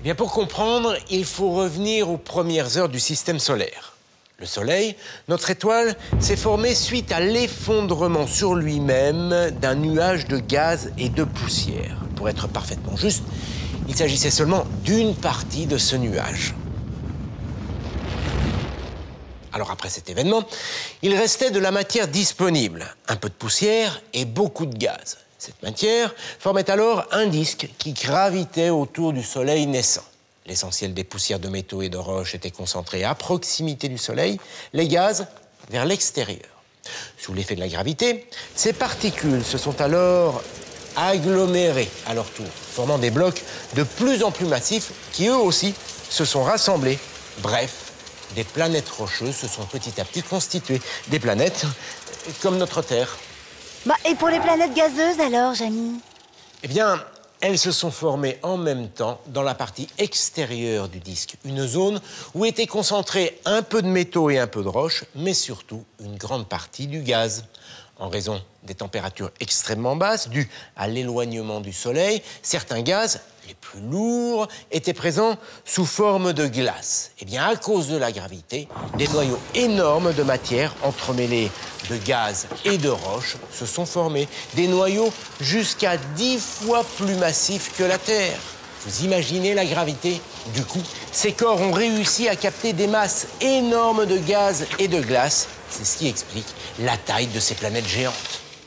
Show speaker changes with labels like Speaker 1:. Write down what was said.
Speaker 1: Bien, pour comprendre, il faut revenir aux premières heures du système solaire. Le Soleil, notre étoile, s'est formé suite à l'effondrement sur lui-même d'un nuage de gaz et de poussière. Pour être parfaitement juste, il s'agissait seulement d'une partie de ce nuage. Alors après cet événement, il restait de la matière disponible, un peu de poussière et beaucoup de gaz. Cette matière formait alors un disque qui gravitait autour du Soleil naissant. L'essentiel des poussières de métaux et de roches était concentré à proximité du Soleil, les gaz vers l'extérieur. Sous l'effet de la gravité, ces particules se sont alors agglomérées à leur tour, formant des blocs de plus en plus massifs qui, eux aussi, se sont rassemblés. Bref, des planètes rocheuses se sont petit à petit constituées. Des planètes comme notre Terre.
Speaker 2: Et pour les planètes gazeuses alors, Jamy?
Speaker 1: Eh bien, elles se sont formées en même temps dans la partie extérieure du disque, une zone où étaient concentrés un peu de métaux et un peu de roches, mais surtout une grande partie du gaz. En raison des températures extrêmement basses dues à l'éloignement du Soleil, certains gaz, les plus lourds, étaient présents sous forme de glace. Eh bien, à cause de la gravité, des noyaux énormes de matière entremêlés de gaz et de roches se sont formés. Des noyaux jusqu'à 10 fois plus massifs que la Terre. Vous imaginez la gravité? Du coup, ces corps ont réussi à capter des masses énormes de gaz et de glace. C'est ce qui explique la taille de ces planètes géantes.